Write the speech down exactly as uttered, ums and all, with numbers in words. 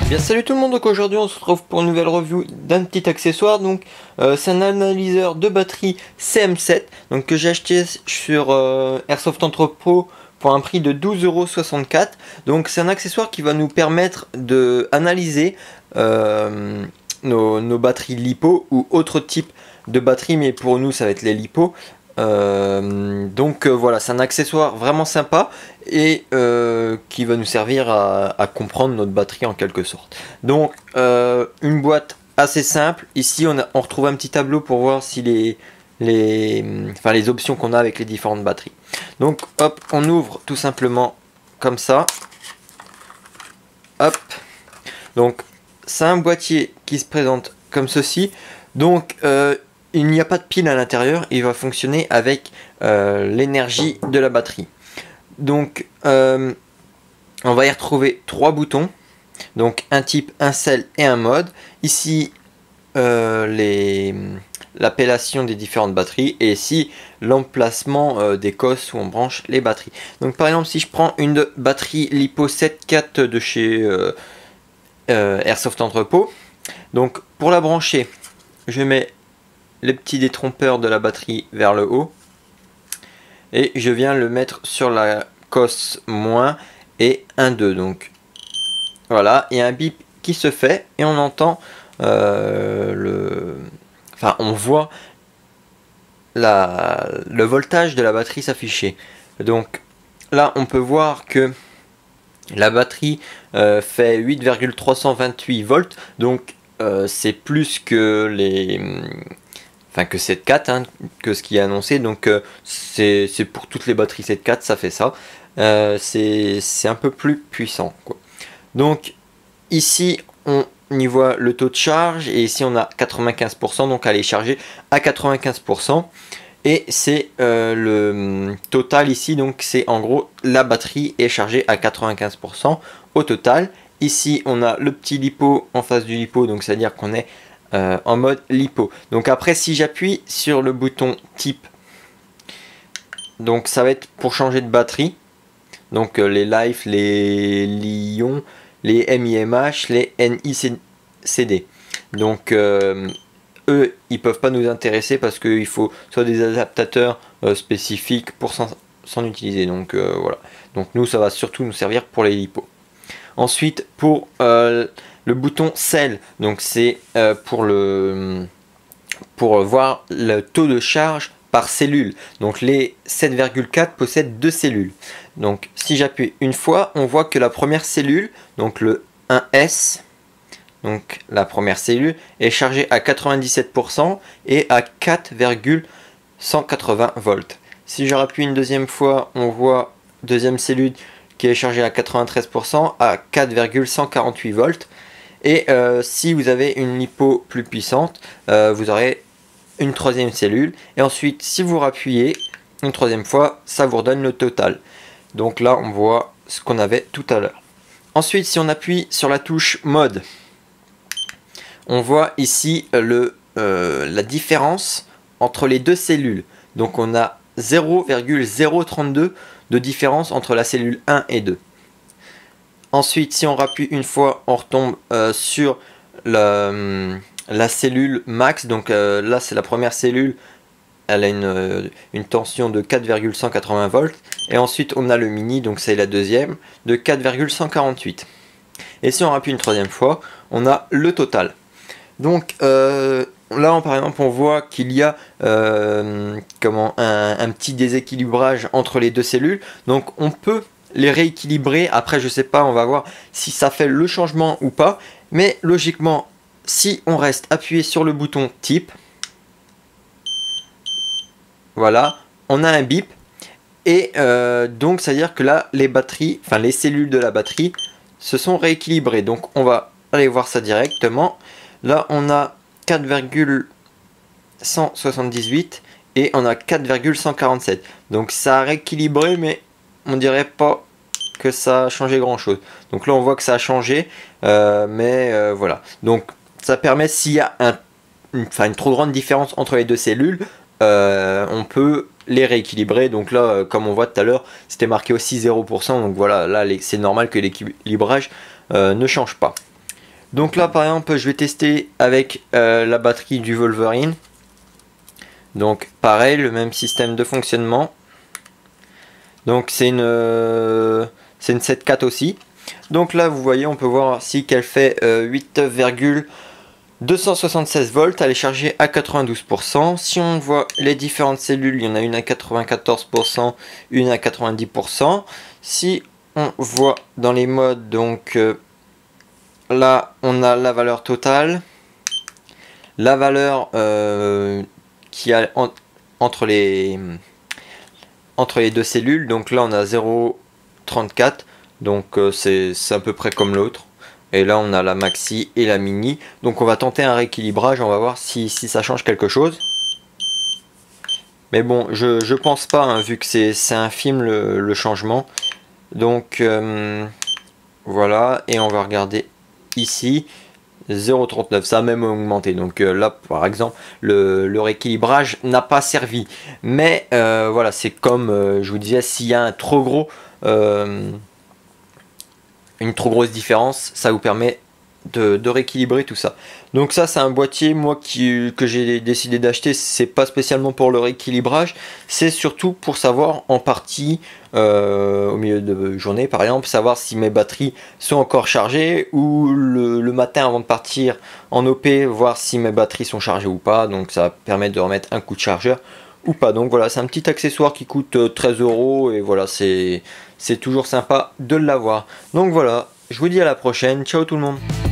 Bien salut tout le monde, donc aujourd'hui on se retrouve pour une nouvelle review d'un petit accessoire. Donc euh, c'est un analyseur de batterie C M sept donc, que j'ai acheté sur euh, Airsoft Entrepôt pour un prix de douze euros soixante-quatre. Donc c'est un accessoire qui va nous permettre de analyser euh, nos, nos batteries LiPo ou autre type de batterie, mais pour nous ça va être les LiPo. Euh, donc euh, voilà, c'est un accessoire vraiment sympa et euh, qui va nous servir à, à comprendre notre batterie en quelque sorte. Donc euh, une boîte assez simple. Ici on, a, on retrouve un petit tableau pour voir si les, les, enfin, les options qu'on a avec les différentes batteries. Donc hop, on ouvre tout simplement comme ça. Hop. Donc c'est un boîtier qui se présente comme ceci. Donc euh, il n'y a pas de pile à l'intérieur, il va fonctionner avec euh, l'énergie de la batterie. Donc euh, on va y retrouver trois boutons, donc un type, un cell et un mode. Ici euh, les l'appellation des différentes batteries et ici l'emplacement euh, des cosses où on branche les batteries. Donc par exemple si je prends une batterie LiPo sept quatre de chez euh, euh, Airsoft Entrepôt, donc pour la brancher je mets les petits détrompeurs de la batterie vers le haut et je viens le mettre sur la cosse moins et un deux. Donc voilà, il y a un bip qui se fait et on entend euh, le enfin on voit la le voltage de la batterie s'afficher. Donc là on peut voir que la batterie euh, fait huit virgule trois cent vingt-huit volts, donc euh, c'est plus que les Enfin, que sept quatre, hein, que ce qui est annoncé. Donc euh, c'est pour toutes les batteries sept quatre, ça fait ça. Euh, c'est un peu plus puissant, quoi. Donc ici on y voit le taux de charge et ici on a quatre-vingt-quinze pour cent, donc elle est chargée à quatre-vingt-quinze pour cent. Et c'est euh, le total ici, donc c'est en gros la batterie est chargée à quatre-vingt-quinze pour cent au total. Ici on a le petit LiPo en face du LiPo, donc c'est à dire qu'on est Euh, en mode LiPo. Donc après si j'appuie sur le bouton type, donc ça va être pour changer de batterie. Donc euh, les Life, les Lion, les M I M H, les N I C D. Donc euh, eux ils peuvent pas nous intéresser parce qu'il faut soit des adaptateurs euh, spécifiques pour s'en utiliser. Donc euh, voilà. Donc nous ça va surtout nous servir pour les LiPo. Ensuite pour euh, le bouton cell, donc c'est euh, pour le pour voir le taux de charge par cellule. Donc les sept virgule quatre possèdent deux cellules. Donc si j'appuie une fois, on voit que la première cellule, donc le un S, donc la première cellule est chargée à quatre-vingt-dix-sept pour cent et à quatre virgule cent quatre-vingts volts. Si je rappuie une deuxième fois, on voit deuxième cellule qui est chargée à quatre-vingt-treize pour cent à quatre virgule cent quarante-huit volts. Et euh, si vous avez une LiPo plus puissante, euh, vous aurez une troisième cellule. Et ensuite, si vous rappuyez une troisième fois, ça vous redonne le total. Donc là, on voit ce qu'on avait tout à l'heure. Ensuite, si on appuie sur la touche mode, on voit ici le, euh, la différence entre les deux cellules. Donc on a zéro virgule zéro trente-deux de différence entre la cellule un et deux. Ensuite, si on rappuie une fois, on retombe euh, sur la, la cellule max. Donc euh, là, c'est la première cellule. Elle a une, euh, une tension de quatre virgule cent quatre-vingts volts. Et ensuite, on a le mini, donc c'est la deuxième, de quatre virgule cent quarante-huit. Et si on rappuie une troisième fois, on a le total. Donc euh, là, on, par exemple, on voit qu'il y a euh, comment, un, un petit déséquilibrage entre les deux cellules. Donc on peut les rééquilibrer. Après je sais pas, on va voir si ça fait le changement ou pas, mais logiquement si on reste appuyé sur le bouton type, voilà, on a un bip et euh, donc c'est à dire que là les batteries, enfin les cellules de la batterie se sont rééquilibrées. Donc on va aller voir ça directement. Là on a quatre virgule cent soixante-dix-huit et on a quatre virgule cent quarante-sept. Donc ça a rééquilibré, mais on dirait pas que ça a changé grand chose. Donc là on voit que ça a changé, euh, mais euh, voilà. Donc ça permet, s'il y a un, une, enfin, une trop grande différence entre les deux cellules, euh, on peut les rééquilibrer. Donc là, euh, comme on voit tout à l'heure, c'était marqué aussi zéro pour cent. Donc voilà, là c'est normal que l'équilibrage euh, ne change pas. Donc là par exemple je vais tester avec euh, la batterie du Wolverine. Donc pareil, le même système de fonctionnement. Donc c'est une, euh, c'est une sept quatre aussi. Donc là vous voyez, on peut voir si qu'elle fait euh, huit virgule deux cent soixante-seize volts, elle est chargée à quatre-vingt-douze pour cent. Si on voit les différentes cellules, il y en a une à quatre-vingt-quatorze pour cent, une à quatre-vingt-dix pour cent. Si on voit dans les modes, donc euh, là on a la valeur totale, la valeur euh, qui a en, entre les entre les deux cellules. Donc là on a zéro virgule trente-quatre, donc euh, c'est à peu près comme l'autre. Et là on a la maxi et la mini. Donc on va tenter un rééquilibrage, on va voir si, si ça change quelque chose. Mais bon, je, je pense pas, hein, vu que c'est infime le, le changement. Donc euh, voilà, et on va regarder ici. zéro virgule trente-neuf, ça a même augmenté. Donc euh, là par exemple le, le rééquilibrage n'a pas servi. Mais euh, voilà, c'est comme euh, je vous disais, s'il y a un trop gros... Euh, une trop grosse différence, ça vous permet de, de rééquilibrer tout ça. Donc ça c'est un boîtier moi qui, que j'ai décidé d'acheter, c'est pas spécialement pour le rééquilibrage, c'est surtout pour savoir en partie euh, au milieu de journée par exemple, savoir si mes batteries sont encore chargées, ou le, le matin avant de partir en O P, voir si mes batteries sont chargées ou pas. Donc ça permet de remettre un coup de chargeur ou pas. Donc voilà, c'est un petit accessoire qui coûte treize euros et voilà, c'est c'est toujours sympa de l'avoir. Donc voilà, je vous dis à la prochaine, ciao tout le monde.